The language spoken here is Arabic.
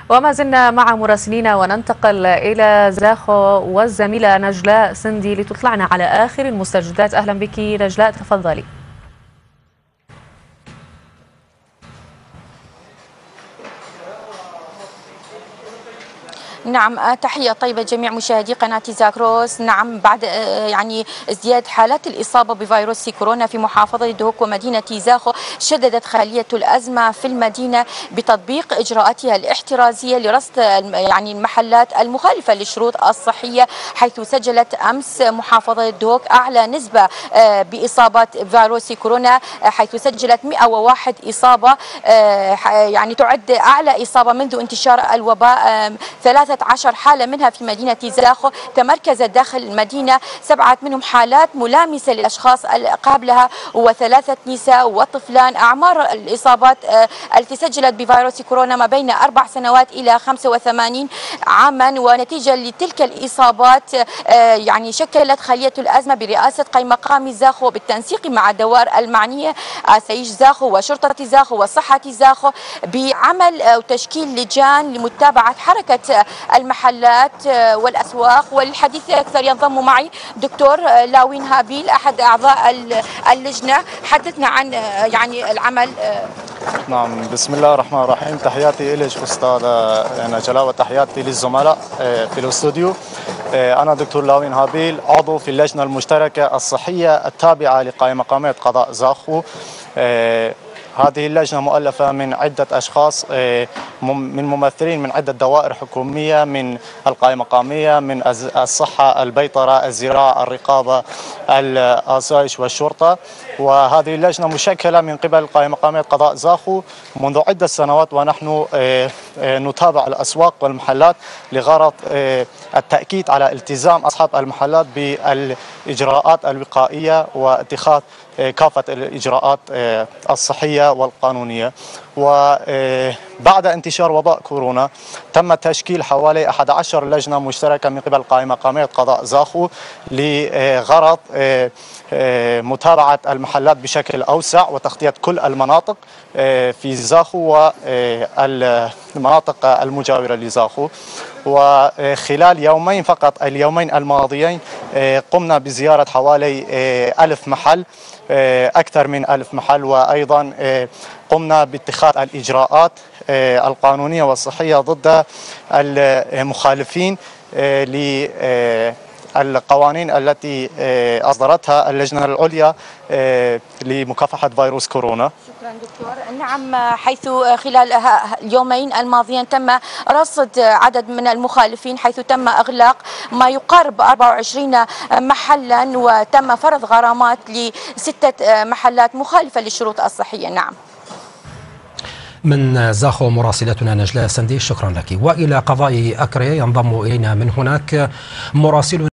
وما زلنا مع مراسلينا وننتقل إلى زاخو والزميلة نجلاء سندي لتطلعنا على آخر المستجدات. أهلا بك نجلاء، تفضلي. نعم، تحية طيبة جميع مشاهدي قناة زاكروس. نعم، بعد ازدياد حالات الإصابة بفيروس كورونا في محافظة دهوك ومدينة زاخو، شددت خلية الأزمة في المدينة بتطبيق إجراءاتها الاحترازية لرصد المحلات المخالفة للشروط الصحية، حيث سجلت أمس محافظة دهوك أعلى نسبة بإصابات فيروس كورونا، حيث سجلت 101 إصابة، تعد أعلى إصابة منذ انتشار الوباء. 13 حالة منها في مدينة زاخو تمركزت داخل المدينة، 7 منهم حالات ملامسة للأشخاص قبلها، و3 نساء وطفلان. أعمار الإصابات التي سجلت بفيروس كورونا ما بين 4 سنوات إلى 85 عاما. ونتيجة لتلك الإصابات شكلت خلية الأزمة برئاسة قيمقام زاخو بالتنسيق مع الدوائر المعنية، سيج زاخو وشرطة زاخو وصحة زاخو، بعمل أو تشكيل لجان لمتابعة حركة المحلات والأسواق. والحديث أكثر ينضم معي دكتور لاوين هابيل، أحد أعضاء اللجنة. حدثنا عن العمل. نعم، بسم الله الرحمن الرحيم. تحياتي لك أستاذة نجلاء وتحياتي للزملاء في الاستوديو. أنا دكتور لاوين هابيل، عضو في اللجنة المشتركة الصحية التابعة لقائمقامية قضاء زاخو. هذه اللجنة مؤلفة من عدة أشخاص، من ممثلين من عدة دوائر حكومية، من القائمقامية، من الصحة، البيطرة، الزراعة، الرقابة، الآسايش والشرطة. وهذه اللجنة مشكلة من قبل قائمقامية قضاء زاخو منذ عدة سنوات، ونحن نتابع الأسواق والمحلات لغرض التأكيد على التزام أصحاب المحلات بالإجراءات الوقائية واتخاذ كافة الإجراءات الصحية والقانونية. وبعد انتشار وباء كورونا تم تشكيل حوالي 11 لجنة مشتركة من قبل قائمقامية قضاء زاخو لغرض متابعة المحلات بشكل أوسع وتغطية كل المناطق في زاخو والمناطق المجاورة لزاخو. وخلال يومين فقط، اليومين الماضيين، قمنا بزيارة حوالي 1000 محل، أكثر من 1000 محل، وأيضا قمنا باتخاذ الإجراءات القانونية والصحية ضد المخالفين للقوانين التي أصدرتها اللجنة العليا لمكافحة فيروس كورونا. شكرا دكتور. نعم، حيث خلال اليومين الماضيين تم رصد عدد من المخالفين، حيث تم إغلاق ما يقارب 24 محلا، وتم فرض غرامات ل6 محلات مخالفة للشروط الصحية. نعم. من زاخو مراسلتنا نجلاء سندي، شكرا لك. وإلى قضاء أكري ينضم إلينا من هناك مراسل